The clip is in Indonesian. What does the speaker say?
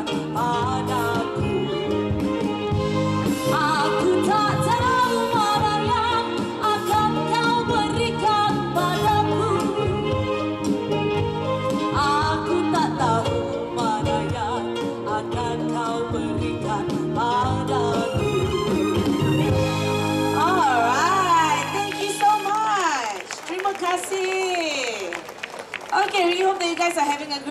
padaku. Aku tak tahu mana yang akan kau berikan padaku. Aku tak tahu mana yang akan kau berikan padaku. Alright, thank you so much. Terima kasih. Okay, we hope that you guys are having a good